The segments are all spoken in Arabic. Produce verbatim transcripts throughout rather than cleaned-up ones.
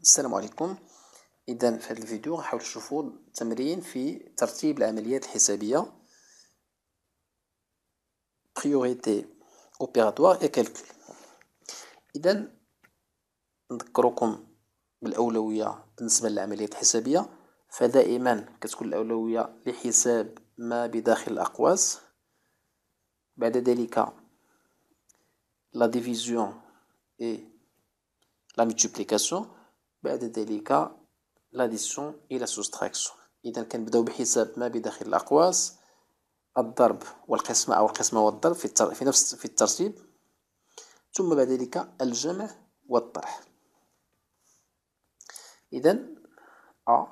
السلام عليكم. إذا في هذا الفيديو غنحاول نشوفوا تمرين في ترتيب العمليات الحسابية priorité opératoire et calcul. إذا نذكركم بالأولوية بالنسبة للعمليات الحسابية، فدائما كتكون الأولوية لحساب ما بداخل الأقواس، بعد ذلك la division et la multiplication، بعد ذلك l'addition et la soustraction. إذا كنبداو بحساب ما بداخل الأقواس، الضرب والقسمة أو القسمة والضرب في, التر... في نفس في الترتيب، ثم بعد ذلك الجمع والطرح. إذا A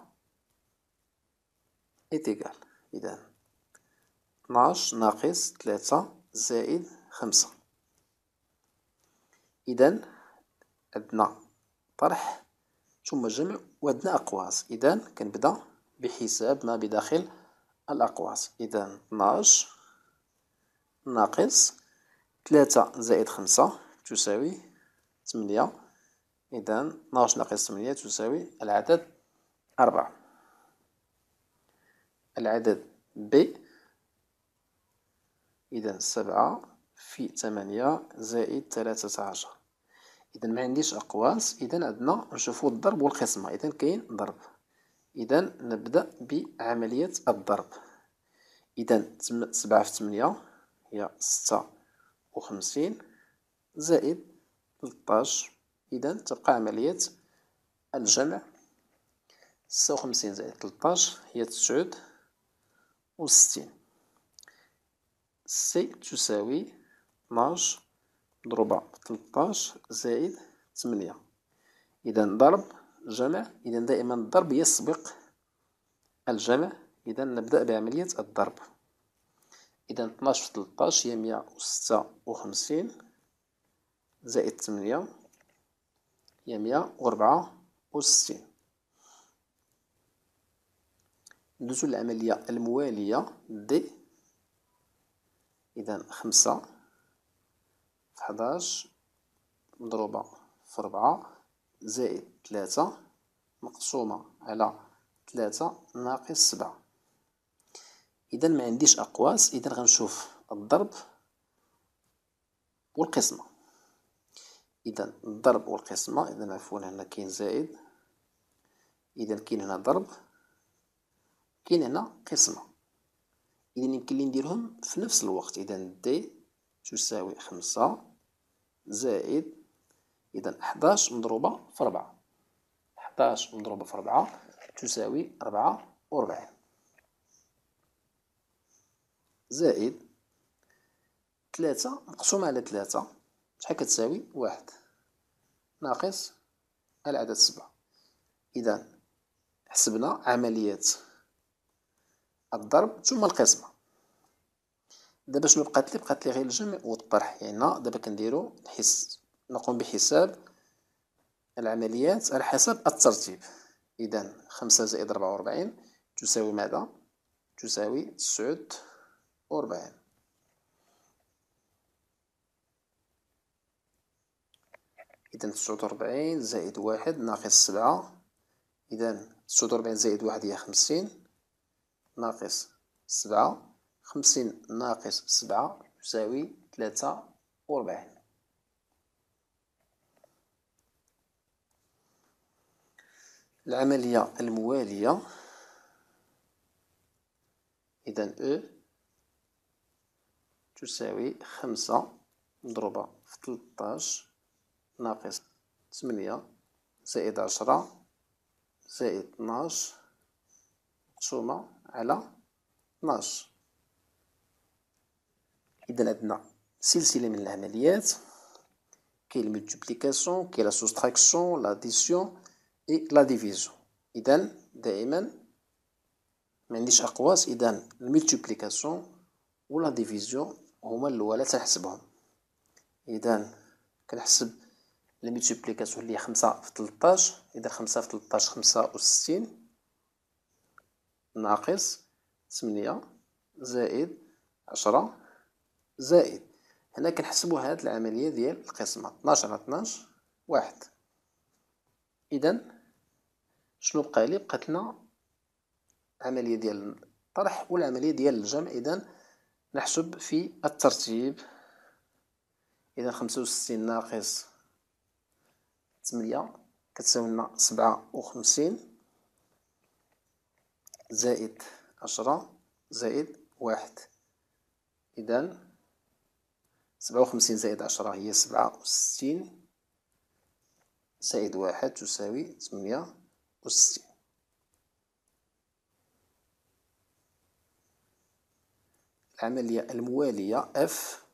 est égal، إذا اثناش ناقص ثلاثة زائد خمسة. إذا عندنا طرح ثم جمع وعندنا أقواس. إذا كنبدا بحساب ما بداخل الأقواس. إذا اثناش ناقص ثلاثة زائد خمسة تساوي ثمانية. إذا اثناش ناقص ثمانية تساوي العدد أربعة. العدد ب إذا سبعة في ثمانية زائد ثلاثة عشر. إذا ما عنديش أقواس، إذا عندنا نشوفو الضرب والقسمة. إذا كاين ضرب، إذا نبدأ بعملية الضرب. إذا سبعة في ثمانية هي ستة وخمسين زائد ثلطاش. إذا تبقى عملية الجمع. ستة وخمسين زائد ثلطاش هي تسعود وستين. سي تساوي اثناش مضروبة في ثلطاش زائد ثمانية. إذا ضرب جمع، إذا دائما الضرب يسبق الجمع. إذا نبدأ بعملية الضرب. إذا اثناش في ثلطاش هي مية وستة وخمسين زائد ثمانية هي مية وربعة وستين. ندوزو للعملية الموالية دي. إذا خمسة في حداش مضروبة في ربعة زائد ثلاثة مقسومة على ثلاثة ناقص سبعة. إذا ما عنديش أقواس، إذا غنشوف الضرب والقسمة. إذا الضرب والقسمة، إذا عفوا هنا كاين زائد، إذا كاين هنا ضرب كاين هنا قسمة. إذا يمكن لي نديرهم في نفس الوقت. إذا دي تساوي خمسة زائد إذا حداش مضروبة في ربعة. حداش مضروبة في ربعة تساوي ربعة وربعين زائد ثلاثة مقسومة على ثلاثة شحال كتساوي واحد ناقص العدد سبعة. إذا حسبنا عملية الضرب ثم القسمة. دابا شنو بقات لي؟ بقات لي غير الجمع والطرح. يعني دابا كنديرو نحس نقوم بحساب العمليات على حسب الترتيب. إذا خمسة زائد ربعة وربعين تساوي ماذا؟ تساوي تسعود وربعين. إذا تسعود وربعين زائد واحد ناقص سبعة. إذا تسعود وربعين زائد واحد هي خمسين ناقص سبعة. خمسين ناقص سبعة تساوي ثلاثة وربعين. العملية الموالية إذا أ تساوي خمسة مضروبة في ثلطاش ناقص ثمانية زائد عشرة زائد اثناش مقسومة على اثناش. إذا عندنا سلسلة من العمليات، كاين الملتيبليكاسيون، كاين لا سوستراكسيون، لاديسيون اي لا ديفيزيون. إذا دائما ما عنديش أقواس، إذا الملتيبليكاسيون و لا ديفيزيون هما الأولى تنحسبهم. إذا كنحسب الملتيبليكاسيون اللي هي خمسة في ثلطاش. إذا خمسة في ثلطاش خمسة وستين ناقص ثمانية زائد عشرة زائد هنا كنحسبو هاد العملية ديال القسمة. اثناش على اثناش واحد. إذا شنو بقى لي؟ بقات لنا العملية ديال الطرح والعملية ديال الجمع. إذا نحسب في الترتيب. إذا خمسة وستين ناقص تمنية كتساوي لنا سبعة وخمسين زائد عشرة زائد واحد. إذا سبعة وخمسين زائد عشرة هي سبعة وستين زائد واحد تساوي تمنية وستين. العملية الموالية F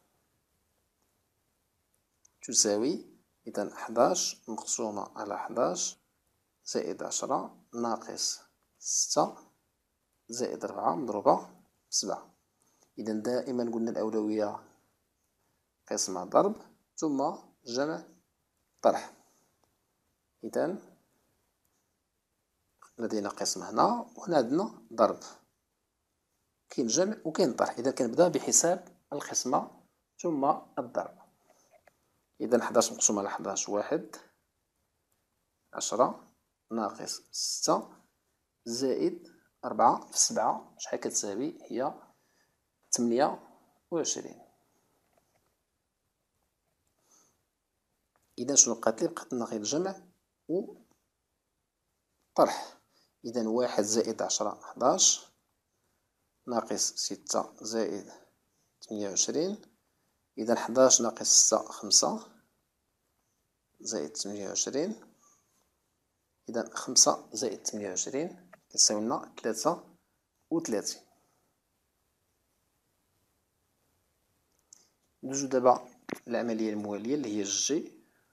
تساوي إذا حداش مقسومة على حداش زائد عشرة ناقص ستة زائد ربعة مضروبة بسبعة. إذا دائما قلنا الأولوية قسمة ضرب ثم جمع طرح. إذا لدينا قسم هنا وهنا عندنا ضرب، كاين جمع وكاين طرح. إذا كنبدا بحساب القسمة ثم الضرب. إذا حداش مقسوم على حداش واحد، عشرة ناقص ستة زائد أربعة في سبعة شحال كتساوي؟ هي تمنية وعشرين. إذا شنو بقات لي؟ بقات لنا غير الجمع و طرح. إذا واحد زائد عشرة حداش ناقص ستة زائد تمنية وعشرين. إذا حداش ناقص ستة خمسة زائد تمنية وعشرين. إذا خمسة زائد تمنية وعشرين كتساوي لنا تلاتة وتلاتين. ندوزو دابا العملية الموالية اللي هي جي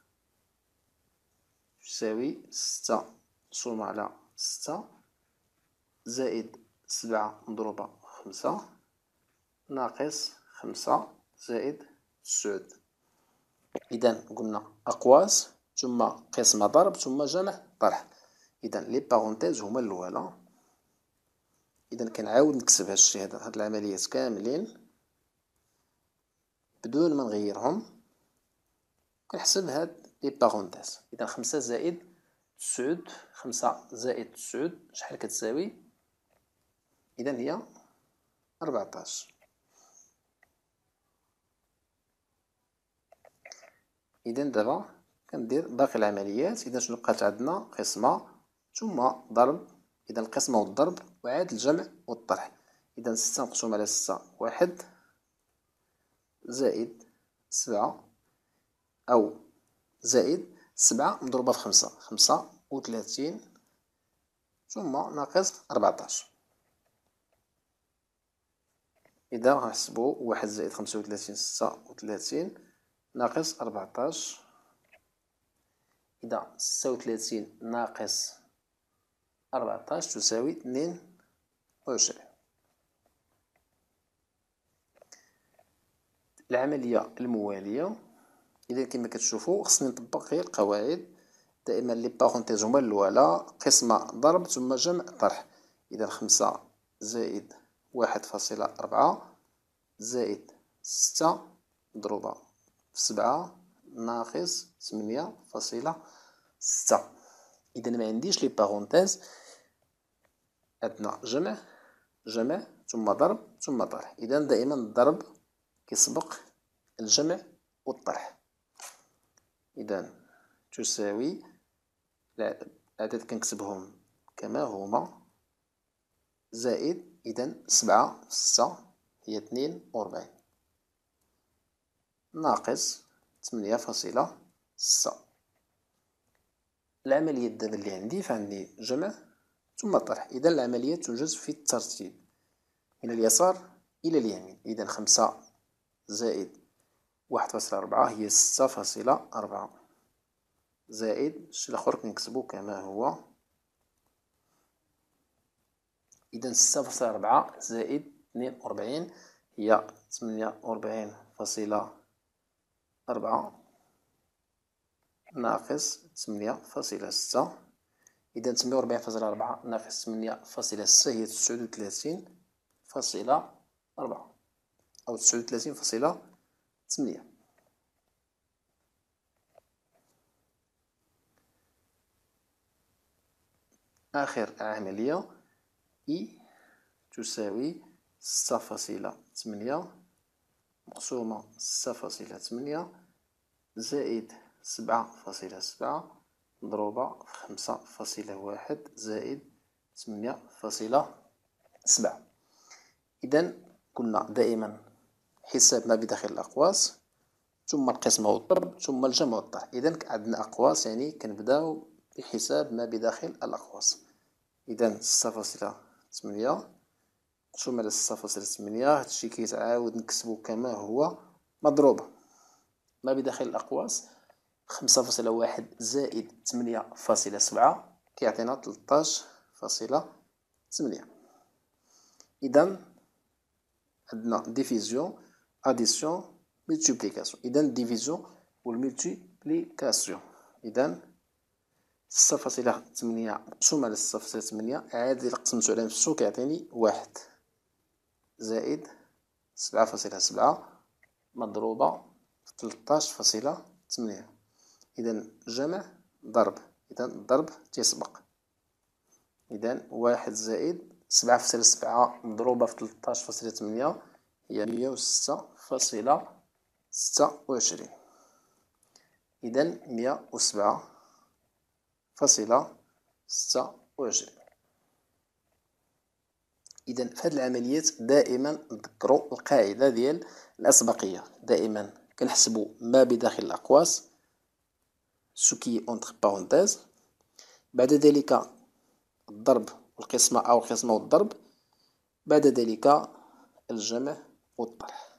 تساوي ستة مقسومة على ستة زائد سبعة مضروبة خمسة ناقص خمسة زائد تسعود. إذا قلنا أقواس ثم قسمة ضرب ثم جمع طرح. إذا لي باغونتيز هما الأولى. إذا كنعاود نكتب هاد الشي هاد هاد العمليات كاملين بدون ما نغيرهم، كنحسب هاد لي باغونتيز. إذا خمسة زائد تسعود، خمسة زائد تسعود شحال كتساوي؟ إذا هي أربعطاش. إذا دابا كندير باقي العمليات. إذا شنو بقات عندنا؟ قسمة ثم ضرب. إذا القسمة والضرب وعاد الجمع والطرح. إذا ستة مقسوم على ستة واحد زائد سبعة أو زائد سبعة مضروبة في خمسة خمسة وثلاثين ثم ناقص أربعطاش. إذا غنحسبو واحد زائد خمسة وثلاثين ستة وثلاثين ناقص أربعطاش. إذا ستة وثلاثين ناقص أربعطاش تساوي اثنين وعشرين. العملية الموالية إذا كما كتشوفو خصني نطبق غير القواعد. دائما لي باغونتيز هما الأولى، قسمة ضرب ثم جمع طرح. إذا خمسة زائد واحد فاصلة أربعة زائد ستة مضروبة في سبعة ناقص ثمانية فاصلة ستة. إذا معنديش لي باغونتيز، عندنا جمع جمع ثم ضرب ثم طرح. إذا دائما الضرب كيسبق الجمع والطرح. إذا تساوي الأعداد كنكتبهم كما هما زائد إذا سبعة في ستة هي اثنين وربعين ناقص ثمانية فاصلة ستة. العملية دابا اللي عندي فعندي جمع ثم طرح. إذا العملية توجد في الترتيب من اليسار إلى اليمين. إذا خمسة زائد واحد فاصلة أربعة هي ستة فاصلة أربعة زائد الشي الآخر كنكتبو كما هو. إذا ستة فاصلة أربعة زائد اثنين وربعين هي ثمانية وربعين فاصلة أربعة ناقص ثمانية فاصلة ستة. إذا ثمانية وربعين فاصلة أربعة ناقص ثمانية فاصلة ستة هي تسعود وثلاثين فاصلة أربعة أو تسعود وثلاثين فاصلة ثمانية. آخر عملية إي تساوي ستة فاصلة ثمانية مقسومة ستة فاصلة ثمانية زائد سبعة فاصلة سبعة مضروبة في خمسة فاصلة واحد زائد ثمانية فاصلة سبعة. إذا قلنا دائما حساب ما بداخل الأقواس ثم القسمة والضرب ثم الجمع والطرح. إذا عندنا أقواس يعني كنبداو بحساب ما بداخل الأقواس. إذا ستة فاصلة ثمانية مقسوم على ستة فاصلة ثمانية، هادشي كيتعاود نكتبو كما هو مضروبة ما بداخل الأقواس خمسة فاصلة واحد زائد ثمانية فاصلة سبعة كيعطينا تلطاش فاصلة ثمانية. إذا عندنا ديفيزيون أديسيون ملتيبليكاسيون. إذا ديفيزيون والملتيبليكاسيون. إذا ستة فاصلة ثمانية مقسوم على ستة فاصلة ثمانية عاد إلا قسمتو على نفسو كيعطيني واحد زائد سبعة فاصلة سبعة مضروبة في تلطاش فاصلة ثمانية. إذا جمع ضرب. إذا الضرب تيسبق. إذا واحد زائد سبعة فاصلة سبعة مضروبة في تلطاش فاصلة ثمانية هي مية وستة فاصلة ستة وعشرين. إذا مية وسبعة فاصلة ستة وعشرين. إذا في هاد العمليات دائما نذكروا القاعدة ديال الأسبقية. دائما كنحسبوا ما بداخل الأقواس سو كي اونتر بارونتيز، بعد ذلك الضرب والقسمة أو القسمة والضرب، بعد ذلك الجمع والطرح.